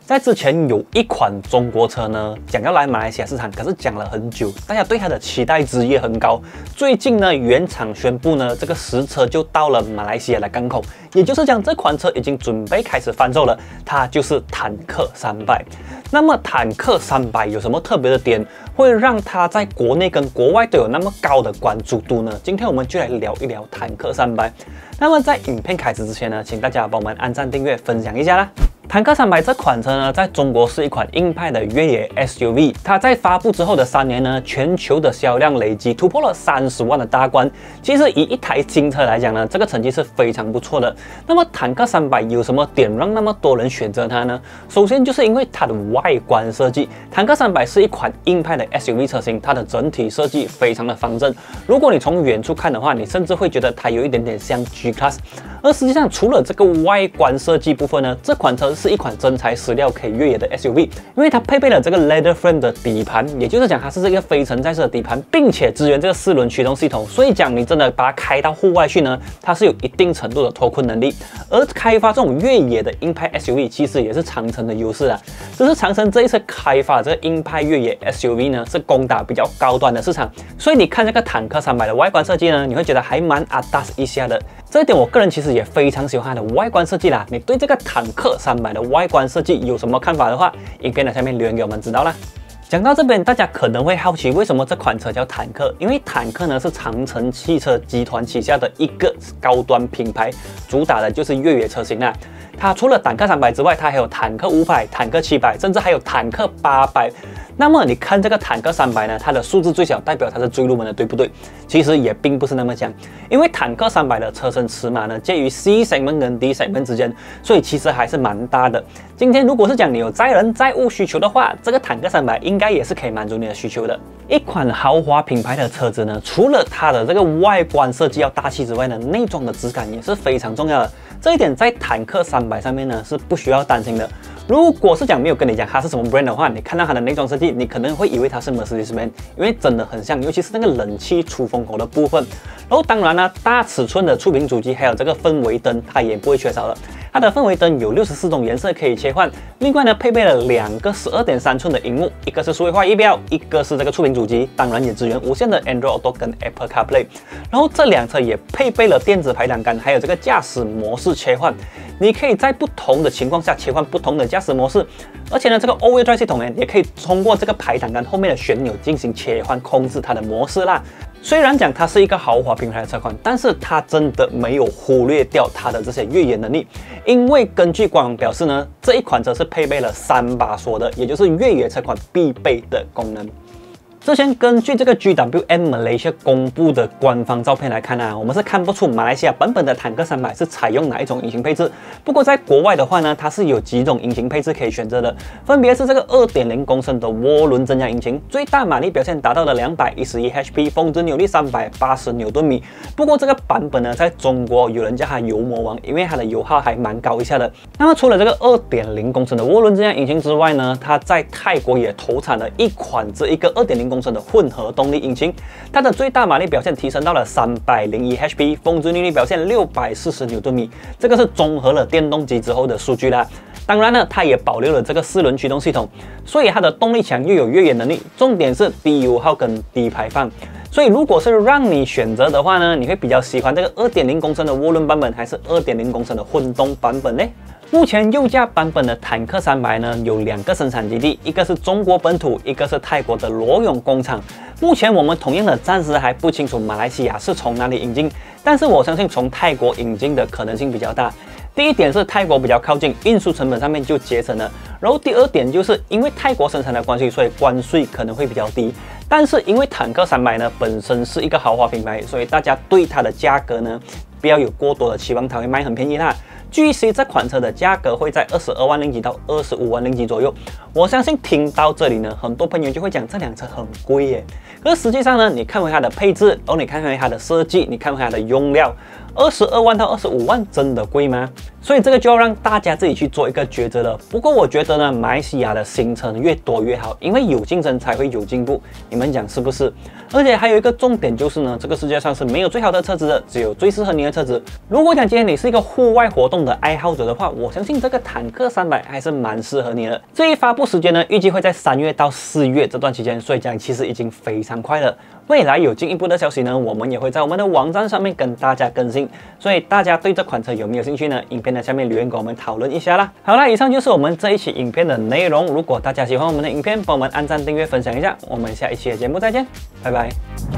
在之前有一款中国车呢，讲要来马来西亚市场，可是讲了很久，大家对它的期待值也很高。最近呢，原厂宣布呢，这个实车就到了马来西亚的港口，也就是讲这款车已经准备开始贩售了，它就是坦克300。那么坦克300有什么特别的点，会让它在国内跟国外都有那么高的关注度呢？今天我们就来聊一聊坦克300。那么在影片开始之前呢，请大家帮我们按赞、订阅、分享一下啦。坦克300这款车呢，在中国是一款硬派的越野 SUV。它在发布之后的3年呢，全球的销量累计突破了30万的大关。其实以一台新车来讲呢，这个成绩是非常不错的。那么坦克300有什么点让那么多人选择它呢？首先就是因为它的外观设计。坦克300是一款硬派的 SUV 车型，它的整体设计非常的方正。如果你从远处看的话，你甚至会觉得它有一点点像 G-Class。而实际上，除了这个外观设计部分呢，这款车是一款真材实料可以越野的 SUV， 因为它配备了这个 leather frame 的底盘，也就是讲它是这个非承载式的底盘，并且支援这个4轮驱动系统，所以讲你真的把它开到户外去呢，它是有一定程度的脱困能力。而开发这种越野的硬派 SUV， 其实也是长城的优势啊。只是长城这一次开发这个硬派越野 SUV 呢，是攻打比较高端的市场，所以你看这个坦克300的外观设计呢，你会觉得还蛮ADAS一下的。这一点我个人其实也非常喜欢它的外观设计啦。你对这个坦克300的外观设计有什么看法的话，影片的下面留言给我们知道啦。讲到这边，大家可能会好奇，为什么这款车叫坦克？因为坦克呢是长城汽车集团旗下的一个高端品牌，主打的就是越野车型啦。它除了坦克300之外，它还有坦克500、坦克700，甚至还有坦克800。那么你看这个坦克300呢，它的数字最小代表它是最入门的，对不对？其实也并不是那么讲，因为坦克300的车身尺码呢介于 C segment 跟 D segment 之间，所以其实还是蛮大的。今天如果是讲你有载人载物需求的话，这个坦克300应该也是可以满足你的需求的。一款豪华品牌的车子呢，除了它的这个外观设计要大气之外呢，内装的质感也是非常重要的。这一点在坦克300上面呢是不需要担心的。如果是讲没有跟你讲它是什么 brand 的话，你看到它的内装设计，你可能会以为它是 Mercedes-Benz， 因为真的很像，尤其是那个冷气出风口的部分。然后当然呢，大尺寸的触屏主机还有这个氛围灯，它也不会缺少了。它的氛围灯有64种颜色可以切换，另外呢配备了2个12.3寸的荧幕，一个是数位化仪表，一个是这个触屏主机，当然也支援无线的 Android Auto 跟 Apple CarPlay。然后这辆车也配备了电子排挡杆，还有这个驾驶模式切换，你可以在不同的情况下切换不同的驾驶模式。而且呢，这个 All-Wheel Drive 系统呢，也可以通过这个排挡杆后面的旋钮进行切换控制它的模式啦。虽然讲它是一个豪华品牌的车款，但是它真的没有忽略掉它的这些越野能力，因为根据官网表示呢，这一款车是配备了3把锁的，也就是越野车款必备的功能。之前根据这个 GWM Malaysia 公布的官方照片来看啊，我们是看不出马来西亚版本的坦克300是采用哪一种引擎配置。不过在国外的话呢，它是有几种引擎配置可以选择的，分别是这个 2.0 公升的涡轮增压引擎，最大马力表现达到了211 HP， 峰值扭力380牛顿米。不过这个版本呢，在中国有人叫它油魔王，因为它的油耗还蛮高一下的。那么除了这个 2.0 公升的涡轮增压引擎之外呢，它在泰国也投产了一款这一个 2.0 公升的混合动力引擎，它的最大马力表现提升到了301 HP， 峰值扭力表现640牛顿米，这个是综合了电动机之后的数据啦。当然呢，它也保留了这个4轮驱动系统，所以它的动力强又有越野能力，重点是低油耗跟低排放。所以如果是让你选择的话呢，你会比较喜欢这个 2.0 公升的涡轮版本还是 2.0 公升的混动版本呢？目前右驾版本的坦克300呢，有2个生产基地，一个是中国本土，一个是泰国的罗永工厂。目前我们同样的暂时还不清楚马来西亚是从哪里引进，但是我相信从泰国引进的可能性比较大。第一点是泰国比较靠近，运输成本上面就节省了。然后第二点就是因为泰国生产的关系，所以关税可能会比较低。但是因为坦克300呢本身是一个豪华品牌，所以大家对它的价格呢不要有过多的期望，它会卖很便宜啦。据悉这款车的价格会在22万令吉到25万令吉左右。我相信听到这里呢，很多朋友就会讲这辆车很贵耶。可是实际上呢，你看回它的配置，然后你看回它的设计，你看回它的用料， 22万到25万真的贵吗？所以这个就要让大家自己去做一个抉择了。不过我觉得呢，马来西亚的新车越多越好，因为有竞争才会有进步，你们讲是不是？而且还有一个重点就是呢，这个世界上是没有最好的车子的，只有最适合你的车子。如果讲今天你是一个户外活动的爱好者的话，我相信这个坦克300还是蛮适合你的。这一发布时间呢，预计会在3月到4月这段期间，所以讲其实已经非常快了。未来有进一步的消息呢，我们也会在我们的网站上面跟大家更新。所以大家对这款车有没有兴趣呢？影片的下面留言跟我们讨论一下啦。好啦，以上就是我们这一期影片的内容。如果大家喜欢我们的影片，帮我们按赞、订阅、分享一下。我们下一期的节目再见，拜拜。